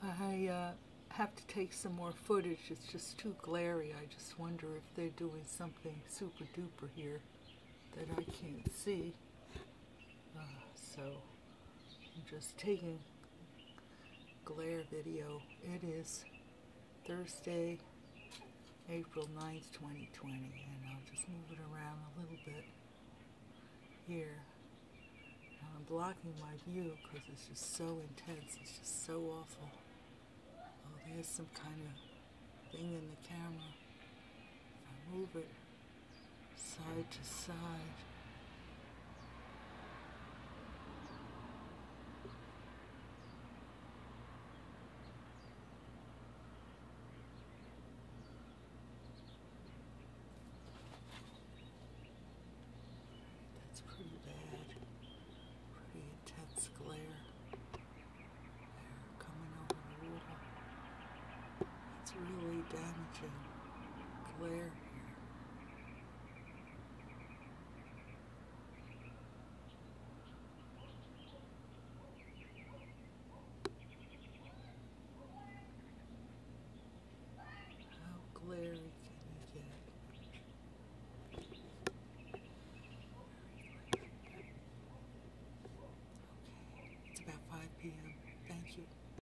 I have to take some more footage. It's just too glary. I just wonder if they're doing something super duper here that I can't see. So I'm just taking glare video. It is Thursday, April 9th, 2020, and I'll just move it around a little bit here. And I'm blocking my view because it's just so intense. It's just so awful. Oh, there's some kind of thing in the camera. If I move it side to side, that's pretty bad. Pretty intense glare. They're coming over the water. It's really damaging glare here. How glary can you get? Okay, it's about 5 p.m.